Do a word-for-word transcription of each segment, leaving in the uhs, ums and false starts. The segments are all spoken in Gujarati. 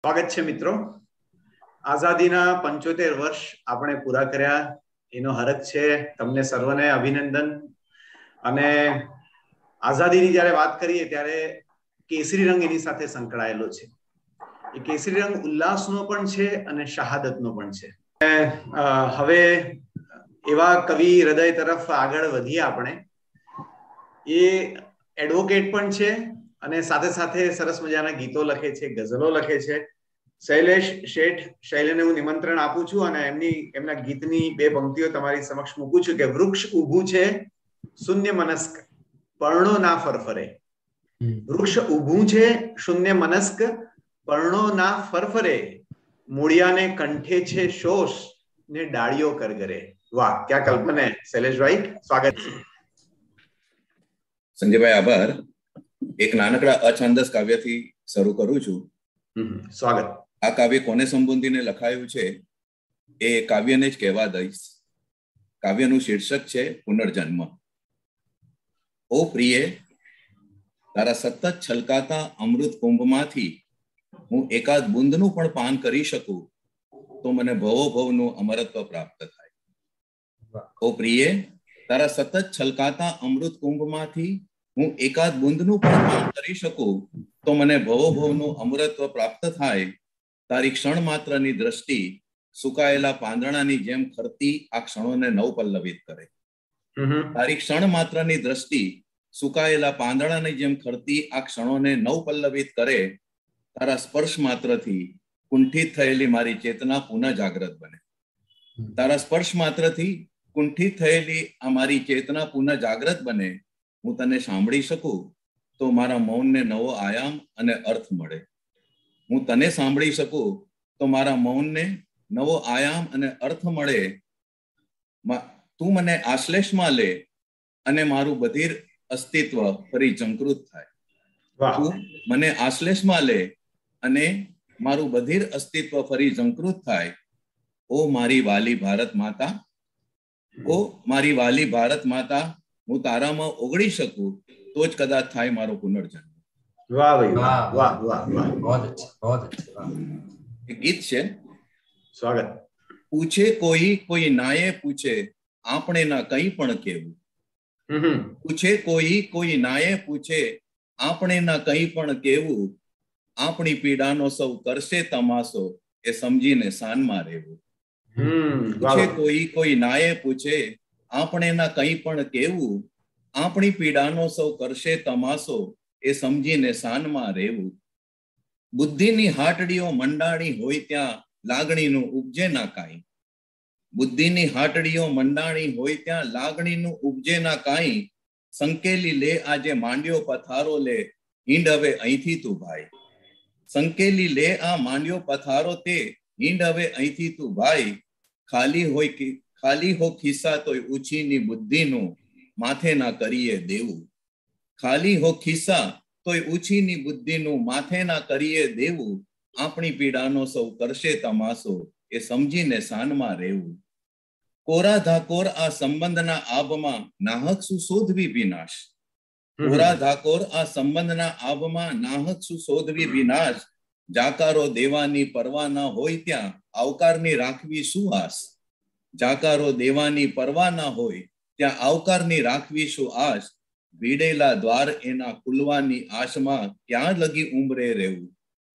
સ્વાગત છે મિત્રો. આઝાદીના પંચોતેર વર્ષ આપણે પૂરા કર્યા એનો હરખ છે. તમને સર્વને અભિનંદન. અને આઝાદીની જ્યારે વાત કરીએ ત્યારે કેસરી રંગ એની સાથે સંકળાયેલો છે. એ કેસરી રંગ ઉલ્લાસનો પણ છે અને શહાદતનો પણ છે. હવે એવા કવિ હૃદય તરફ આગળ વધીએ આપણે. એ એડવોકેટ પણ છે અને સાથે સાથે સરસ મજાના ગીતો લખે છે, ગઝલો લખે છે. શૈલેષ શેઠ, શૈલેને હું નિમંત્રણ આપું છું અને એમની એમના ગીતની બે પંક્તિઓ તમારી સમક્ષ મૂકું છું કે વૃક્ષ ઊભું છે શૂન્ય મનસ્ક, પર્ણો ના ફરફરે. વૃક્ષ ઊભું છે શૂન્ય મનસ્ક, પર્ણો ના ફરફરે. મૂળિયાને કંઠે છે શોષ ને ડાળીઓ કરગરે. વાહ, ક્યાં કલ્પના. શૈલેષભાઈ સ્વાગત છે. સંજયભાઈ આભાર. એક નાનકડા અછાંદસ કાવ્યથી શરૂ કરું છું. સ્વાગત. આ કાવ્ય કોને સંબોધીને લખાયું છે એ કાવ્યને જ કહેવા દઈશ. કાવ્યનું શીર્ષક છે પુનર્જન્મ. ઓ પ્રિય, તારા સતત છલકાતા અમૃત કુંભમાંથી હું એકાદ બુંદનું પણ પાન કરી શકું તો મને ભવો ભવનું અમરત્વ પ્રાપ્ત થાય. ઓ પ્રિય, તારા સતત છલકાતા અમૃત કુંભમાંથી હું એકાદ બુંદનું પણ પાન કરી શકું તો મને ભવો ભવનું અમરત્વ પ્રાપ્ત થાય. તારી ક્ષણ માત્રની દ્રષ્ટિ સુકાયેલા પાંદડાની જેમ ખરતી આ ક્ષણોને નવપલ્લવિત કરે. તારી ક્ષણ માત્રની દ્રષ્ટિ સુકાયેલા પાંદડાની જેમ ખરતી આ ક્ષણોને નવપલ્લવિત કરે. તારા સ્પર્શ માત્રથી કુંઠિત થયેલી મારી ચેતના પુનઃ જાગૃત બને. તારા સ્પર્શ માત્રથી કુંઠિત થયેલી આ મારી ચેતના પુનઃ જાગૃત બને. હું તને સાંભળી શકું તો મારા મૌનને નવો આયામ અને અર્થ મળે. હું તને સાંભળી શકું તો મારા મૌનને નવો આયામ અને અર્થ મળે. તું મને આશ્લેષમાં લે અને મારું બધીર અસ્તિત્વ ફરી ઝંકૃત થાય. તું મને આશ્લેષમાં લે અને મારું બધીર અસ્તિત્વ ફરી ઝંકૃત થાય. ઓ મારી વાલી ભારત માતા, ઓ મારી વાલી ભારત માતા, હું તારામાં ઓગળી શકું તો જ કદાચ થાય મારો પુનર્જન્મ. વાહ ભાઈ વાહ, વાહ વાહ વાહ, बहुत अच्छा, बहुत अच्छा. એક ગીત છે. સ્વાગત. પૂછે કોઈ કોઈ નાયે પૂછે આપણે ના કંઈ પણ કેવું. પૂછે કોઈ કોઈ નાયે પૂછે આપણે ના કંઈ પણ કેવું. આપણી પીડાનો સૌ કરશે તમાશો એ સમજીને સાનમાં રહેવું. પૂછે કોઈ કોઈ નાયે પૂછે આપણે ના કંઈ પણ કેવું. આપણી પીડાનો સૌ કરશે તમાશો એ સમજીને સાનમાં રહેવું. બુદ્ધિની હાટડીઓ મંડાણી હોય ત્યાં લાગણીનું ઉપજે ના કાંઈ. બુદ્ધિની હાટડીઓ મંડાણી હોય ત્યાં લાગણીનું ઉપજે ના કાંઈ. સંકેલી લે આજે માંડ્યો પથારો લે હિંડ હવે અહીંથી તું ભાઈ. સંકેલી લે આ માંડ્યો પથારો તે હિંડ હવે અહીંથી તું ભાઈ. ખાલી હોય કે ખાલી હો ખિસ્સા તોય ઉછીની બુદ્ધિનું માથે ના કરીએ દેવું. ખાલી હો ખિસ્સા તોય ઉછીની બુદ્ધિનું માથે ના કરીએ દેવું. આપણી પીડાનો સૌ કરશે તમાશો એ સમજીને સાનમાં રહેવું. કોરા ધાકોર આ સંબંધના આભમાં નાહક સુશોધવી વિનાશ. કોરા ધાકોર આ સંબંધના આભમાં નાહક સુશોધવી વિનાશ. જાકારો દેવાની પરવા ના હોય ત્યાં આવકારની રાખવી શું આસ. જાકારો દેવાની પરવા ના હોય ત્યાં આવકારની રાખવી શું આશ. ભીડેલા દ્વાર એના ખુલવાની આશમાં ક્યાં લગી ઉંબરે રહેવું.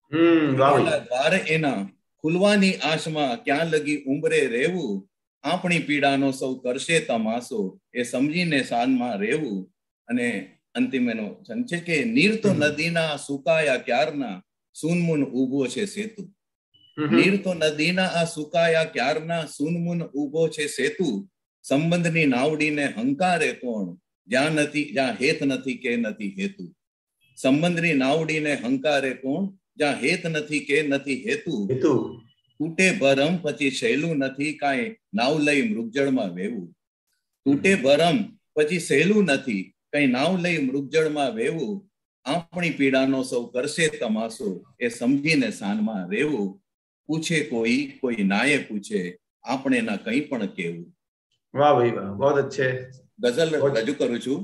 ભીડેલા દ્વાર એના ખુલવાની આશમાં ક્યાં લગી ઉંબરે રહેવું. આપણી પીડાનો સૌ કરશે તમાશો એ સમજીને સાનમાં રહેવું. અને અંતિમ એનો છંદ છે કે નીર તો નદીના સુકાયા ક્યારના સૂનમૂન ઊભો છે સેતુ. નીર તો નદીના આ સુકાયા ક્યારના સૂનમૂન ઊભો છે સેતુ. સંબંધની નાવડીને હંકારે કોણ જ્યાં નથી જ્યાં હેત નથી કે નથી હેતુ. સંબંધની નાવડીને હંકારે કોણ જ્યાં હેત નથી કે નથી હેતુ. તૂટે ભરમ પછી સહેલું નથી કાંઈ નાવ લઈ મૃગજળમાં વેવું. તૂટે ભરમ પછી સહેલું નથી કઈ નાવ લઈ મૃગજળમાં વેવું. આપણી પીડાનો સૌ કરશે તમાશો એ સમજીને સાનમાં રહેવું. પૂછે કોઈ કોઈ નાયે પૂછે આપણે ના કંઈ પણ કેવું. વાહ ભાઈ વાહ, બહુ અચ્છે. ગઝલ રજૂ કરું છું.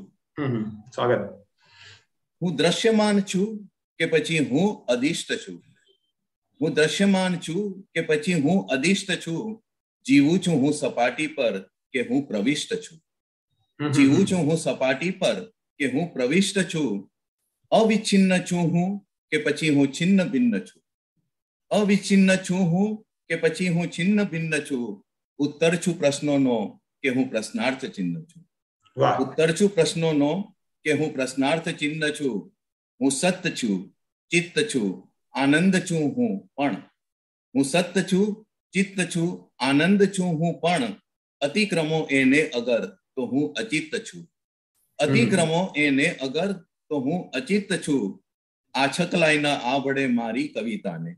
સ્વાગત. હું દ્રશ્યમાન છું કે પછી હું અદિષ્ટ છું. હું દ્રશ્યમાન છું કે પછી હું અદિષ્ટ છું, જીવું છું હું સપાટી પર કે હું પ્રવિષ્ટ છું, જીવું છું હું સપાટી પર કે હું પ્રવિષ્ટ છું, અવિચ્છિન્ન છું હું કે પછી હું છિન્ન ભિન્ન છું, અવિચ્છિન્ન છું હું કે પછી હું છિન્ન ભિન્ન છું, ઉત્તર છું પ્રશ્નોનો કે હું પ્રશ્નાર્થ ચિહ્ન છું, ઉત્તર છું પ્રશ્નોનો કે હું પ્રશ્નાર્થ ચિહ્ન છું, હું સત્ય છું, ચિત્ત છું, આનંદ છું હું પણ, હું સત્ય છું, ચિત્ત છું, આનંદ છું હું પણ, અતિક્રમો એને અગર તો હું અચિત્ત છું, અતિક્રમો એને અગર તો હું અચિત્ત છું, આછકલાઈ ના આભડે મારી કવિતાને,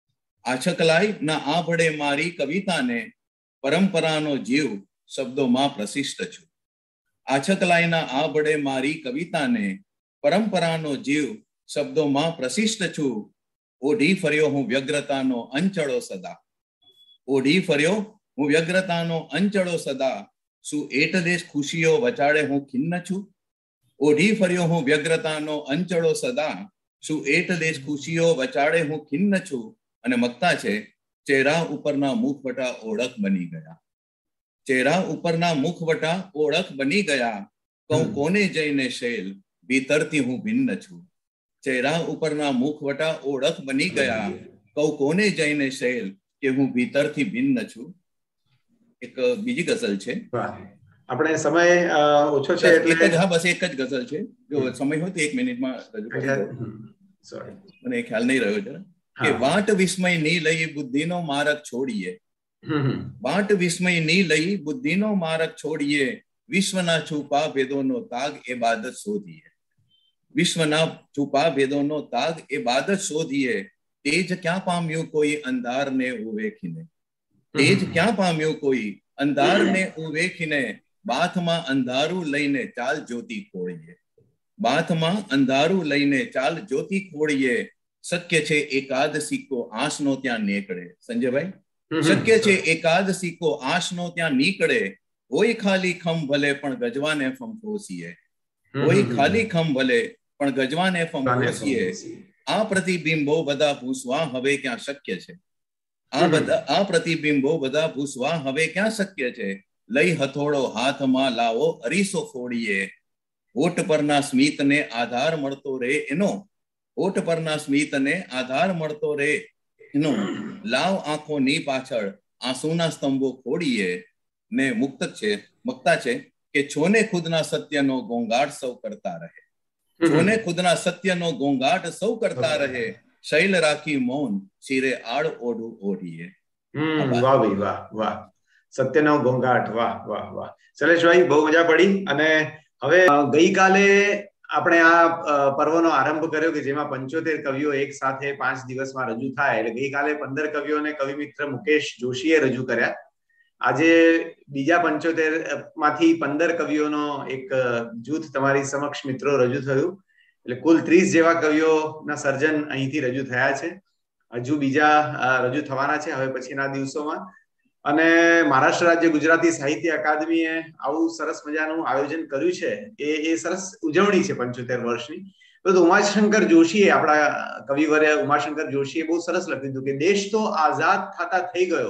આછકલાઈ ના આભડે મારી કવિતાને, પરંપરાનો જીવ શબ્દોમાં પ્રશિષ્ટ છું, આછકલાઈ ના આભડે મારી કવિતાને, પરંપરાનો જીવ શબ્દોમાં પ્રશિષ્ટ છું, ઓઢી ફર્યો હું વ્યગ્રતાનો અંચળો સદા, ઓઢી ફર્યો હું વ્યગ્રતાનો અંચળો સદા, શું એટ દેશ ખુશીઓ વચાડે હું ખિન્ન છું, ઓઢી ફર્યો હું વ્યગ્રતાનો અંચળો સદા, શું એટ દેશ ખુશીઓ વચાડે હું ખિન્ન છું, અને મકતા છે, ચહેરા ઉપરના મુખવટા ઓળખ બની ગયા, ચહેરા ઉપરના મુખવટા ઓળખ બની ગયા, કહું કોને જઈને શૈલ ભીતરથી હું ભિન્ન છું, ચહેરા ઉપરના મુખવટા ઓળખ બની ગયા, કહું કોને જઈને શૈલ કે હું ભીતરથી ભિન્ન છું. એક બીજી ગઝલ છે. આપણે સમય ઓછો છે એટલે હા બસ એક જ ગઝલ છે, જો સમય હોય તો એક મિનિટમાં રજૂ કરી દઉં. સોરી મને ખ્યાલ નહીં રહ્યો જરા કે વાટ વિસ્મય ની લઈ બુદ્ધિનો માર્ગ છોડીએ, વાટ વિસ્મય ની લઈ બુદ્ધિનો માર્ગ છોડીએ, વિશ્વના છુપા ભેદોનો તાગ એ બાદ શોધીએ, વિશ્વના છુપા ભેદોનો તાગ એ બાદ શોધીએ, તેજ ક્યાં પામ્યું કોઈ અંધારને ઉવેખીને, તેજ ક્યાં પામ્યું કોઈ અંધારને ઉવેખીને, બાથમાં અંધારું લઈને ચાલ જ્યોતિ ખોળીએ, બાથમાં અંધારું લઈને ચાલ જ્યોતિ ખોળીએ, શક્ય છે એકાદ સિક્કો આંસનો ત્યાં નીકળે. સંજયભાઈ, શક્ય છે એકાદ સિક્કો આંસનો ત્યાં નીકળે, કોઈ ખાલી ખમ ભલે પણ ગજવાને ફંફોસીએ, કોઈ ખાલી ખમ ભલે પણ ગજવાને ફંફોસીએ, આ પ્રતિબિંબો બધા ભૂસવા હવે ક્યાં શક્ય છે, આ બધા આ પ્રતિબિંબો બધા ભૂસવા હવે ક્યાં શક્ય છે, લઈ હથોડો હાથમાં લાવો અરીસો ફોડીએ, હોઠ પરના સ્મિતને આધાર મળતો રે એનો, હોઠ પરના સ્મિતને આધાર મળતો રે એનો, લાવ આંખોની પાછળ આંસુના સ્તંભો ખોડીએ, ને મુક્ત છે મકતા છે કે છોને ખુદના સત્યનો ગોંગાટ સૌ કરતા રહે, છોને ખુદના સત્યનો ગોંગાટ સૌ કરતા રહે, શૈલ રાખી મૌન શિરે આડ ઓઢું ઓઢીએ. વાહ ભાઈ વાહ વાહ, સત્યનો ગોંગાટ, વાહ વાહ વાહ. શૈલેષભાઈ બહુ મજા પડી. અને હવે ગઈકાલે આપણે આ પર્વનો આરંભ કર્યો કે જેમાં પંચોતેર કવિઓ એક સાથે પાંચ દિવસમાં રજૂ થાય, એટલે ગઈકાલે પંદર કવિઓને કવિ મિત્ર મુકેશ જોશીએ રજૂ કર્યા. આજે બીજા પંચોતેર માંથી પંદર કવિઓનો એક જૂથ તમારી સમક્ષ મિત્રો રજૂ થયું, એટલે કુલ ત્રીસ જેવા કવિઓના સર્જન અહીંથી રજૂ થયા છે. હજુ બીજા રજૂ થવાના છે હવે પછીના દિવસોમાં. અને મહારાષ્ટ્ર રાજ્ય ગુજરાતી સાહિત્ય અકાદમીએ આવું સરસ મજાનું આયોજન કર્યું છે, એ એ સરસ ઉજવણી છે પંચોતેર વર્ષની. તો ઉમાશંકર જોશીએ, આપણા કવિવર્ય ઉમાશંકર જોશીએ બહુ સરસ લખ્યું હતું કે દેશ તો આઝાદ થતા થઈ ગયો,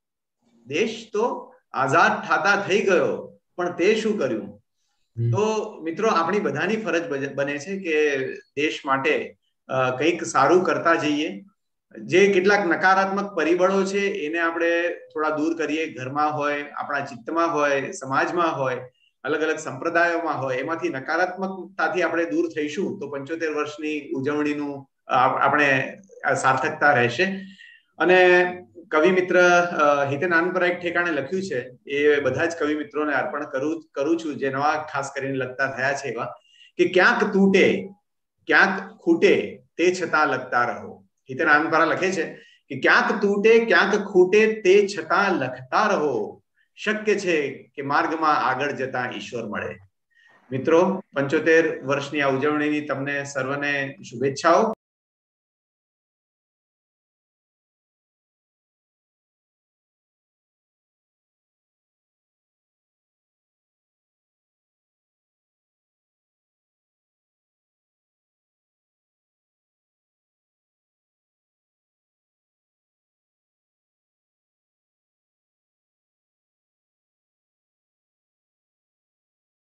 દેશ તો આઝાદ થતા થઈ ગયો, પણ તે શું કર્યું. તો મિત્રો આપણી બધાની ફરજ બને છે કે દેશ માટે કંઈક સારું કરતા જઈએ. જે કેટલાક નકારાત્મક પરિબળો છે એને આપણે થોડા દૂર કરીએ, ઘરમાં હોય, આપણા ચિત્તમાં હોય, સમાજમાં હોય, અલગ અલગ સંપ્રદાયોમાં હોય, એમાંથી નકારાત્મકતાથી આપણે દૂર થઈશું તો પંચોતેર વર્ષની ઉજવણીનું આપણે સાર્થકતા રહેશે. અને કવિ મિત્ર હિતેન આનંદપરા એક ઠેકાણે લખ્યું છે, એ બધા જ કવિ મિત્રોને અર્પણ કરું કરું છું જે નવા ખાસ કરીને લખતા થયા છે એવા, કે ક્યાંક તૂટે ક્યાંક ખૂટે તે છતાં લખતા રહો. હિતેન આનંદપરા લખે છે કે ક્યાંક તૂટે ક્યાંક ખૂટે તે છતાં લખતા રહો, શક્ય છે કે માર્ગમાં આગળ જતા ઈશ્વર મળે. મિત્રો, પંચોતેર વર્ષની આ ઉજવણીની તમને સર્વને શુભેચ્છાઓ.